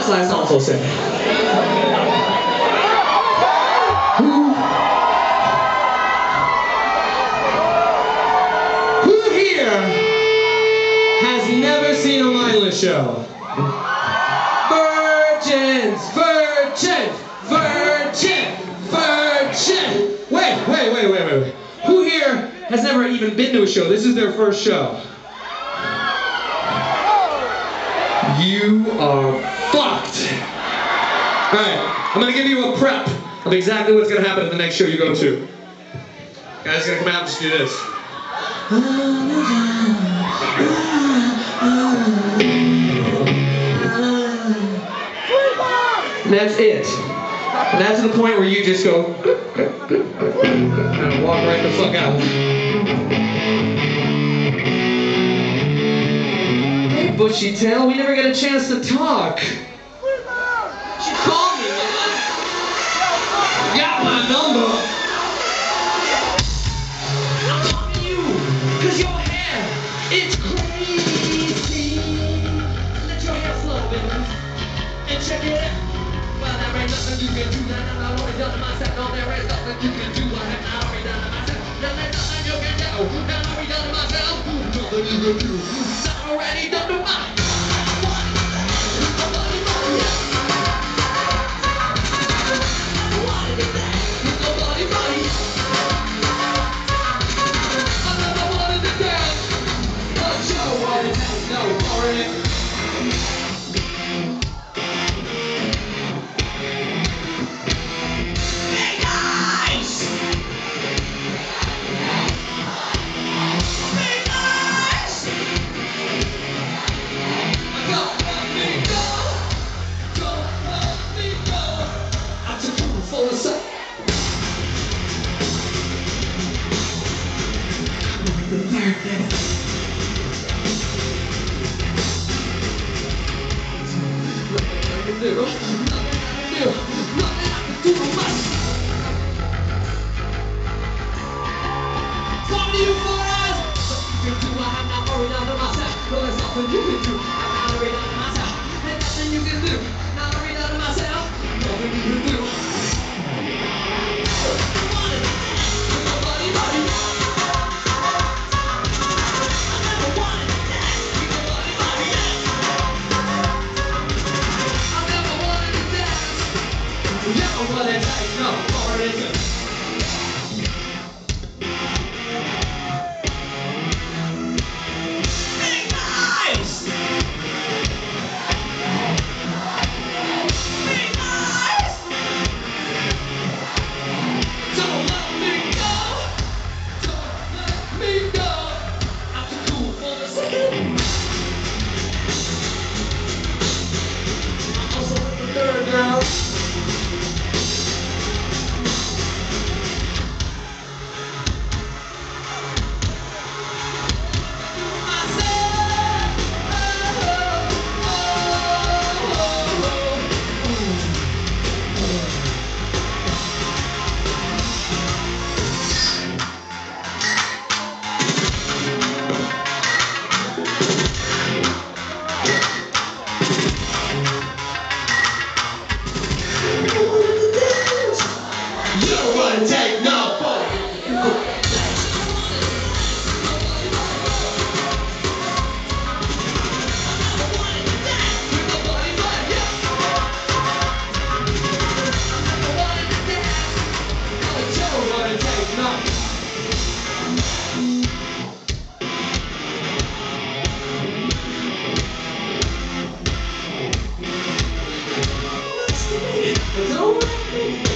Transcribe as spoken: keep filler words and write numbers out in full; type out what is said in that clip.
as I also say, who, who here has never seen a mindless show? Virgins, virgin, virgin, virgin. Wait, wait, wait, wait, wait, wait. Who here has never even been to a show? This is their first show. You are fucked. Alright, I'm gonna give you a prep of exactly what's gonna happen at the next show you go to. Guys, gonna come out and just do this. And that's it. And that's the point where you just go and walk right the fuck out. Hey, bushy tail, we never get a chance to talk. She called me, man. Got my number. I'm talking to you, cause your hair, it's crazy. Let your hair flow, baby. And check it out. Well, there ain't nothing you can do. Now, now, I've already done it myself. No, there ain't nothing you can do. I have not already done it myself. Now, there's nothing you can do. Now, I've already done it myself. Nothing you can do. I've already done it myself. It's over.